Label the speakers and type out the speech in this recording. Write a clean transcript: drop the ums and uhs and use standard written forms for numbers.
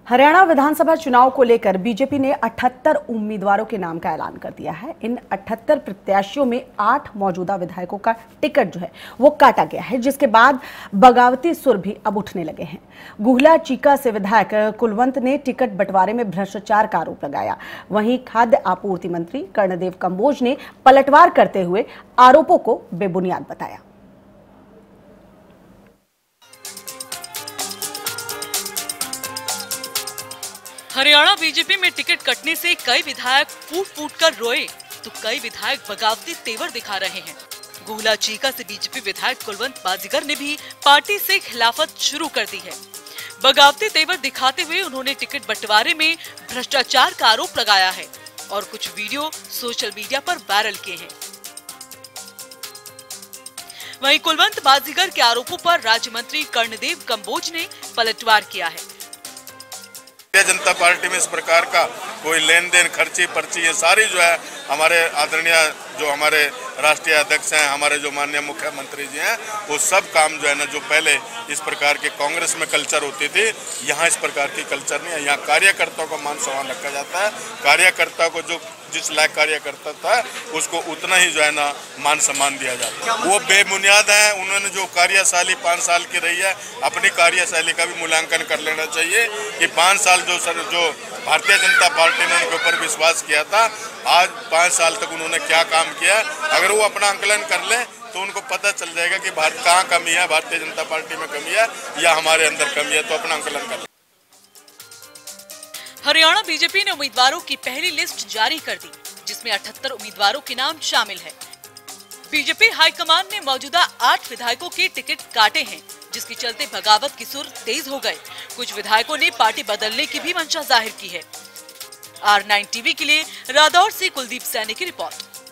Speaker 1: हरियाणा विधानसभा चुनाव को लेकर बीजेपी ने 78 उम्मीदवारों के नाम का ऐलान कर दिया है। इन 78 प्रत्याशियों में 8 मौजूदा विधायकों का टिकट जो है वो काटा गया है, जिसके बाद बगावती सुर भी अब उठने लगे हैं। गुहला चीका से विधायक कुलवंत ने टिकट बंटवारे में भ्रष्टाचार का आरोप लगाया। वहीं खाद्य आपूर्ति मंत्री कर्णदेव कंबोज ने पलटवार करते हुए आरोपों को बेबुनियाद बताया।
Speaker 2: हरियाणा बीजेपी में टिकट कटने से कई विधायक फूट फूट कर रोए तो कई विधायक बगावती तेवर दिखा रहे हैं। गुहला चीका से बीजेपी विधायक कुलवंत बाजीगर ने भी पार्टी से खिलाफत शुरू कर दी है। बगावती तेवर दिखाते हुए उन्होंने टिकट बंटवारे में भ्रष्टाचार का आरोप लगाया है और कुछ वीडियो सोशल मीडिया पर वायरल किए हैं। वहीं कुलवंत बाजीगर के आरोपों पर राज्य मंत्री कर्णदेव कंबोज ने पलटवार किया है।
Speaker 3: भारतीय जनता पार्टी में इस प्रकार का कोई लेन देन, खर्ची पर्ची, ये सारी जो है हमारे आदरणीय जो हमारे राष्ट्रीय अध्यक्ष हैं, हमारे जो माननीय मुख्यमंत्री जी हैं, वो सब काम जो है ना, जो पहले इस प्रकार के कांग्रेस में कल्चर होती थी, यहाँ इस प्रकार की कल्चर नहीं है। यहाँ कार्यकर्ताओं को मान सम्मान रखा जाता है। कार्यकर्ता को जो जिस लायक कार्यकर्ता था उसको उतना ही जो है ना मान सम्मान दिया जाता है। वो बेबुनियाद है। उन्होंने जो कार्यशैली 5 साल की रही है, अपनी कार्यशैली का भी मूल्यांकन कर लेना चाहिए कि 5 साल जो भारतीय जनता पार्टी ने उनके ऊपर विश्वास किया था, आज 5 साल तक उन्होंने क्या काम किया। अगर वो अपना आंकलन कर ले तो उनको पता चल जाएगा कि कहाँ कमी है, भारतीय जनता पार्टी में कमी है या हमारे अंदर कमी है, तो अपना आंकलन कर ले।
Speaker 2: हरियाणा बीजेपी ने उम्मीदवारों की पहली लिस्ट जारी कर दी, जिसमें 78 उम्मीदवारों के नाम शामिल है। बीजेपी हाईकमान ने मौजूदा 8 विधायकों के टिकट काटे हैं, जिसके चलते बगावत की सुर तेज हो गए। कुछ विधायकों ने पार्टी बदलने की भी मंशा जाहिर की है। R9 टीवी के लिए रादौर से कुलदीप सैनी की रिपोर्ट।